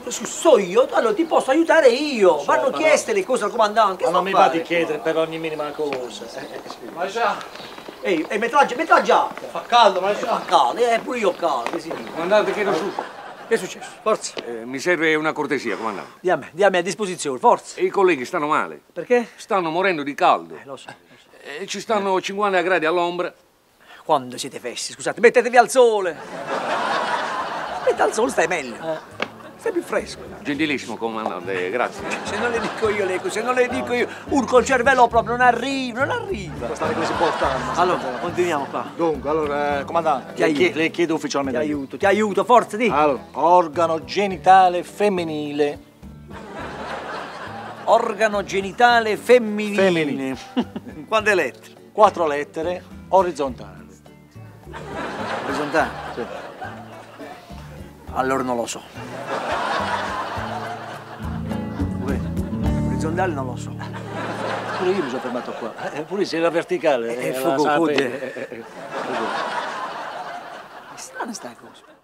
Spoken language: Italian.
So io, allora ti posso aiutare io. Vanno però... chieste le cose al comandante. Ma non mi va di chiedere per ogni minima cosa. Ma già. Ehi, metti la giacca. Fa caldo, ma già. Fa caldo, pure io ho caldo, che si dice. Comandante, chiedo su. Che è successo? Forza. Mi serve una cortesia, comandante. Diammi a disposizione, forza. I colleghi stanno male. Perché? Stanno morendo di caldo. Lo so. Ci stanno 50 gradi all'ombra. Quando siete fessi, scusate, mettetevi al sole. Metti al sole stai meglio. Stai più fresco. Gentilissimo, comandante, grazie. Se non le dico io, Leco, se non le dico io, un col cervello proprio non arriva. Stare così portando. Allora, continuiamo qua. Dunque, allora, comandante, le chiedo ufficialmente. Ti aiuto, forza, di. Allora, organo genitale femminile. Organo genitale femminile. Femminile. Quante lettere? 4 lettere, orizzontali. Orizzontale? Sì. Allora non lo so. Orizzontale non lo so. Pure io mi sono fermato qua. Pure se la verticale. È la fuoco, sape- è strana sta cosa.